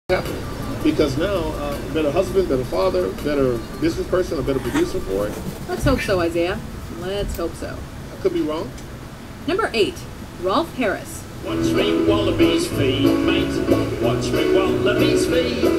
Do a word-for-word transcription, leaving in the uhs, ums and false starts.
happen because now uh, better husband, better father, better business person, a better producer for it. Let's hope so, Isaiah. Let's hope so. I could be wrong. Number eight, Rolf Harris. Watch me wallabies feed, mate. Watch me wallabies feed.